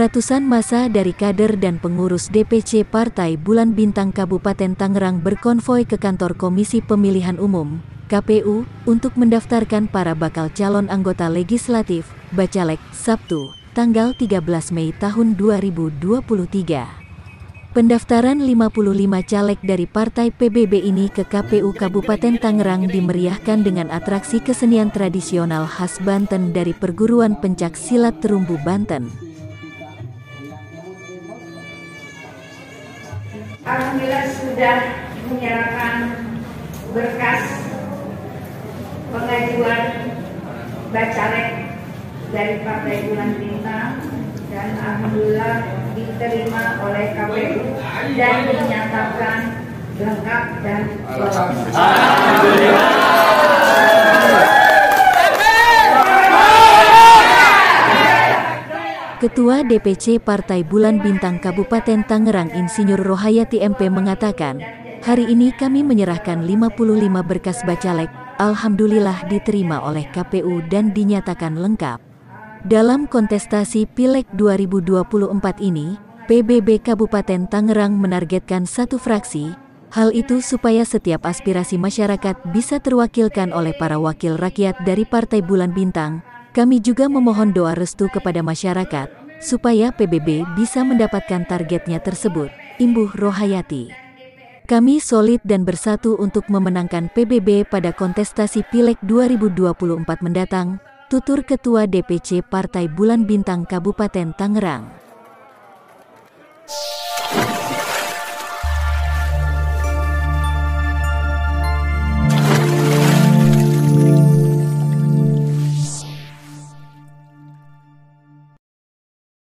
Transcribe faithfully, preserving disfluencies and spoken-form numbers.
Ratusan massa dari kader dan pengurus D P C Partai Bulan Bintang Kabupaten Tangerang berkonvoi ke kantor Komisi Pemilihan Umum K P U untuk mendaftarkan para bakal calon anggota legislatif Bacalek Sabtu, tanggal tiga belas Mei tahun dua ribu dua puluh tiga. Pendaftaran lima puluh lima caleg dari Partai P B B ini ke K P U Kabupaten Tangerang dimeriahkan dengan atraksi kesenian tradisional khas Banten dari Perguruan Pencak Silat Terumbu Banten. Alhamdulillah sudah menyerahkan berkas pengajuan Bacalek dari Partai Bulan Bintang dan alhamdulillah diterima oleh K P U dan dinyatakan lengkap dan lolos. Ketua D P C Partai Bulan Bintang Kabupaten Tangerang Insinyur Rohayati M P mengatakan, hari ini kami menyerahkan lima puluh lima berkas Bacalek, alhamdulillah diterima oleh K P U dan dinyatakan lengkap. Dalam kontestasi Pileg dua ribu dua puluh empat ini, P B B Kabupaten Tangerang menargetkan satu fraksi, hal itu supaya setiap aspirasi masyarakat bisa terwakilkan oleh para wakil rakyat dari Partai Bulan Bintang. Kami juga memohon doa restu kepada masyarakat, supaya P B B bisa mendapatkan targetnya tersebut, imbuh Rohayati. Kami solid dan bersatu untuk memenangkan P B B pada kontestasi Pileg dua ribu dua puluh empat mendatang, tutur Ketua D P C Partai Bulan Bintang Kabupaten Tangerang.